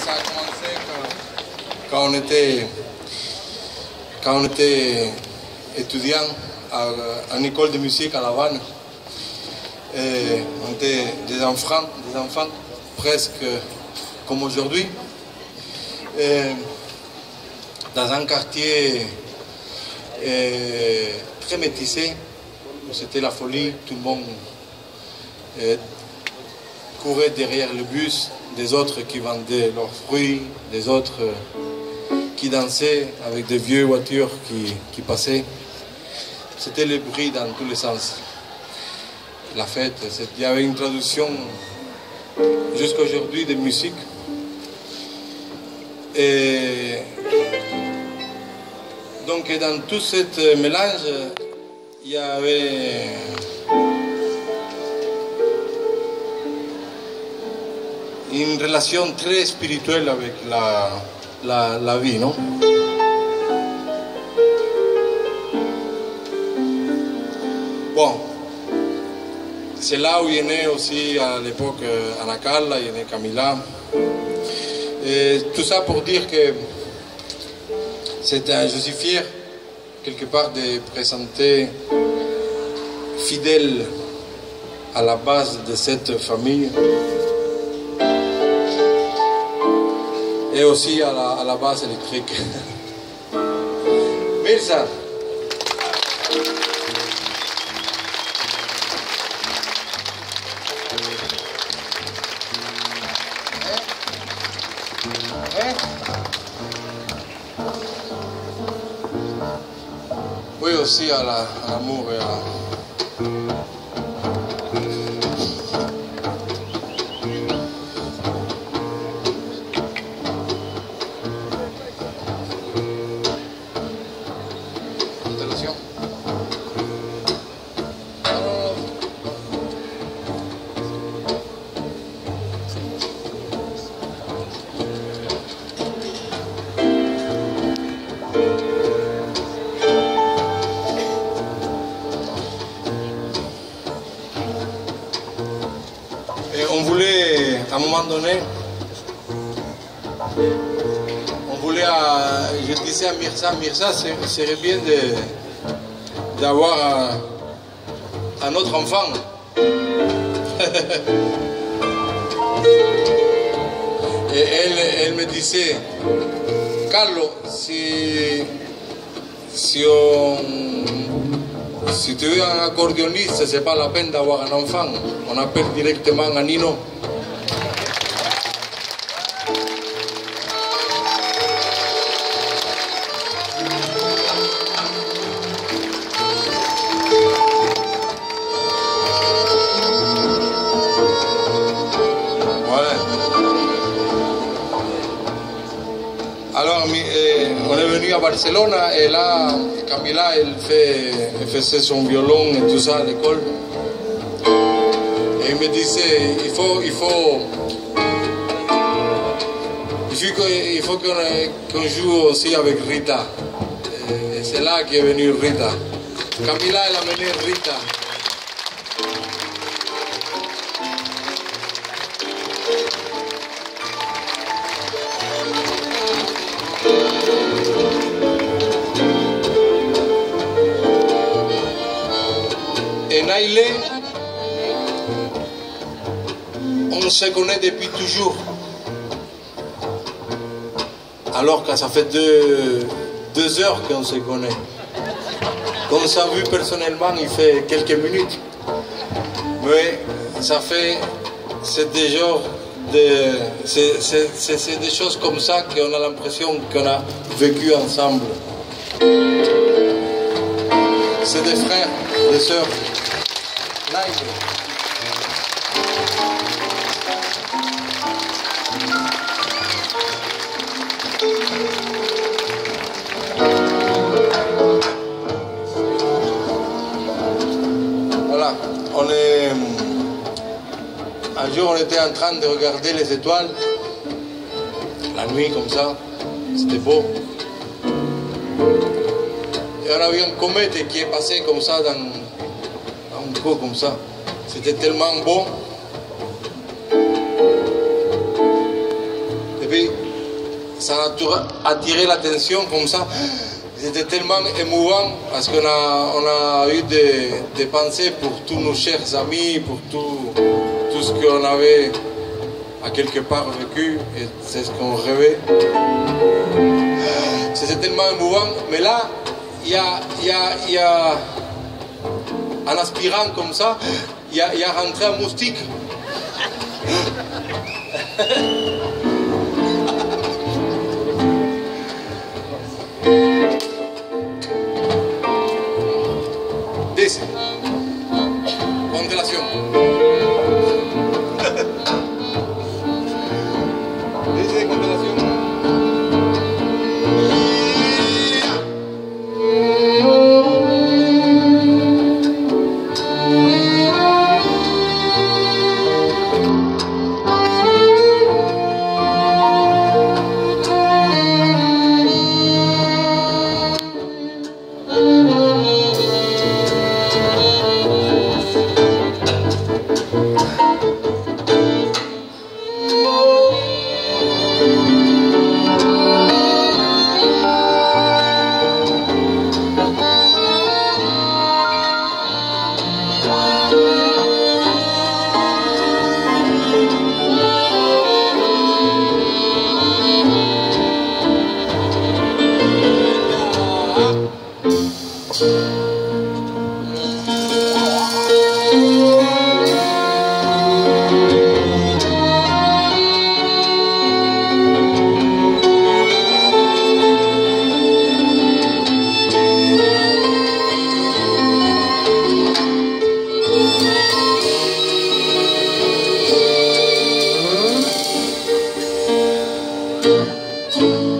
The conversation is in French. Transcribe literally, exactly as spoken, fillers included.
ça a commencé quand, quand, on était, quand on était étudiant à, à une école de musique à La Havane. Et on était des enfants, des enfants presque comme aujourd'hui. Dans un quartier euh, très métissé, où c'était la folie, tout le monde euh, courait derrière le bus, des autres qui vendaient leurs fruits, des autres euh, qui dansaient avec des vieilles voitures qui, qui passaient. C'était le bruit dans tous les sens. La fête, il y avait une traduction jusqu'à aujourd'hui de musique. Et donc dans tout ce mélange, il y avait une relation très spirituelle avec la, la, la vie, non? Bon, c'est là où il est né aussi à l'époque Ana Carla, il est né Camila. Et tout ça pour dire que c'est un, je suis fier quelque part de présenter fidèle à la base de cette famille et aussi à la, à la base électrique. Mirza. Oui, aussi à l'amour et à la... Constellation. On voulait, à un moment donné, on voulait, à, je disais à Mirza, Mirza, ce serait bien d'avoir un, un autre enfant. Et elle, elle me disait, Carlo, si, si, on, si tu es un accordéoniste, c'est pas la peine d'avoir un enfant. On appelle directement a Nino. Voilà. Alors, eh, on est venu à Barcelone et là, Camila, elle, fait, elle faisait son violon et tout ça à l'école. Et il me disait, il faut, il faut, il faut qu'on qu'on joue aussi avec Rita. Et c'est là qu'est venue Rita. Camila, elle a amené Rita. Et Nailé, on se connaît depuis toujours, alors que ça fait deux, deux heures qu'on se connaît. Comme ça, vu personnellement, il fait quelques minutes. Mais ça fait, c'est des genres de, c'est des choses comme ça qu'on a l'impression qu'on a vécu ensemble. C'est des frères, des sœurs. Nailé. Voilà, on est... Un jour, on était en train de regarder les étoiles, la nuit comme ça, c'était beau. Et on a vu une comète qui est passée comme ça dans, dans un trou comme ça. C'était tellement beau. Et puis, ça a attiré l'attention comme ça. C'était tellement émouvant parce qu'on a, on a eu des, des pensées pour tous nos chers amis, pour tout, tout ce qu'on avait à quelque part vécu, et c'est ce qu'on rêvait. C'était tellement émouvant, mais là, il y a, y a, y a, en aspirant comme ça, il y a, y a rentré un moustique. Dice, congelación. Dice congelación. Thank you.